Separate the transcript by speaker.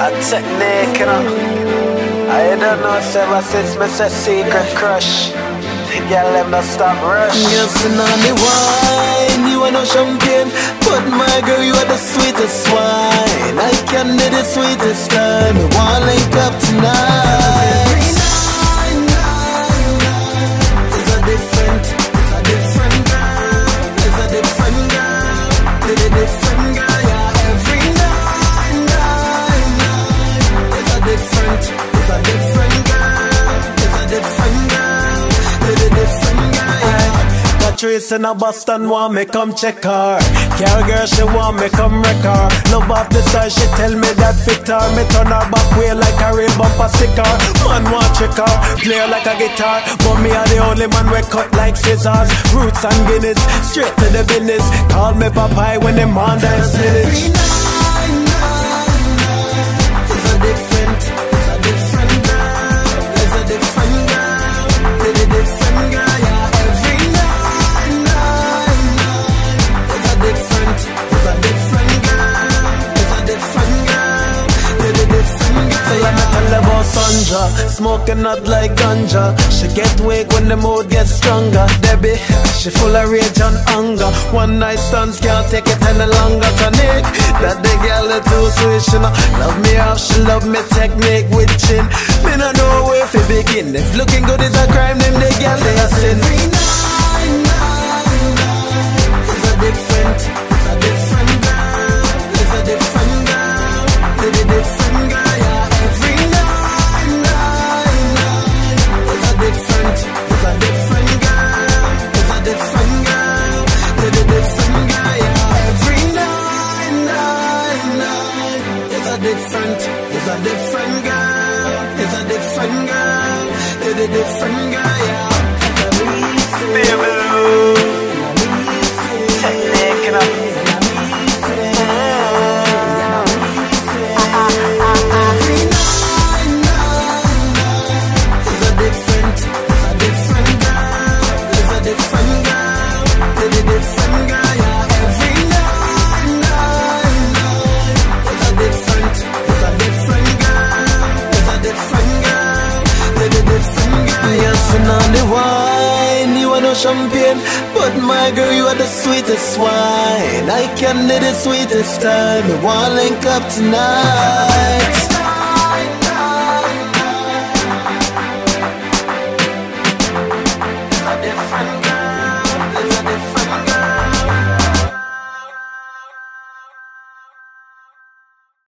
Speaker 1: A technique, you know. I don't know if ever since me say secret crush. Girl, them not stop rush.
Speaker 2: Yes, and on the wine, you are no champagne, but my girl, you are the sweetest wine. I can do the sweetest time. You want to link up tonight. It's a different girl. It's a different girl. It's a different girl, yeah. Every night. It's a different girl. It's a different girl. Patrice in a Boston want me come check her. Girl, girl, she want me come wreck her. Love off the side, she tell me that fit her. Me turn her back way like a real bumper sticker. Man want trick her, play her like a guitar, but me are the only man we cut like scissors. Roots and Guinness, straight to the business. Call me Popeye when them on dance spinach. It's a different girl. It's a different girl. It's a different girl, yeah. Sandra, smoking not like ganja. She get weak when the mood gets stronger. Debbie, she full of rage and anger. One night stands can't take it any longer. Tonic, that the girl is too sweet. She no love me off, she love me technique with chin. Me no know where to begin. If looking good is a crime, then the girl they a sin. It's a different girl. It's a different girl. It's a different girl. It's a different girl. It's a different girl. It's a different girl, yeah.
Speaker 1: Baby Lou, technique, you know.
Speaker 2: On the wine, you are no champagne, but my girl, you are the sweetest wine. I can do the sweetest time. You want to link up tonight.